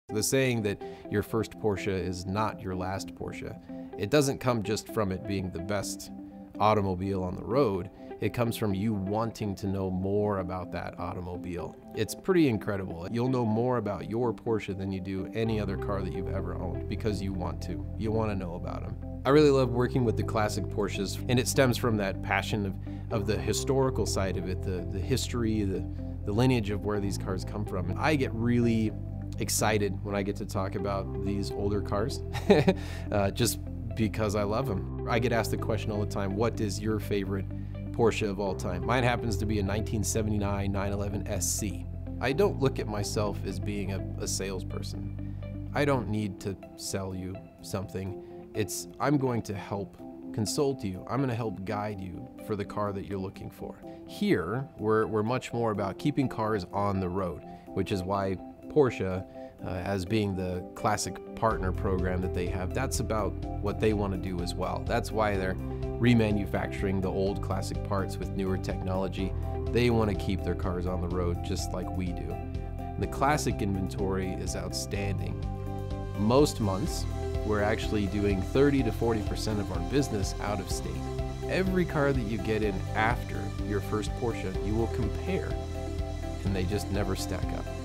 The saying that your first Porsche is not your last Porsche, it doesn't come just from it being the best automobile on the road. It comes from you wanting to know more about that automobile. It's pretty incredible. You'll know more about your Porsche than you do any other car that you've ever owned because you want to. You want to know about them. I really love working with the classic Porsches, and it stems from that passion of the historical side of it, the history, the lineage of where these cars come from. I get really excited when I get to talk about these older cars, just because I love them. I get asked the question all the time, what is your favorite Porsche of all time? Mine happens to be a 1979 911 SC. I don't look at myself as being a salesperson. I don't need to sell you something. I'm going to help consult you. I'm going to help guide you for the car that you're looking for. Here, we're much more about keeping cars on the road, which is why Porsche, as being the Classic Partner program that they have, that's about what they want to do as well. That's why they're remanufacturing the old classic parts with newer technology. They want to keep their cars on the road just like we do. The classic inventory is outstanding. Most months, we're actually doing 30 to 40% of our business out of state. Every car that you get in after your first Porsche, you will compare, and they just never stack up.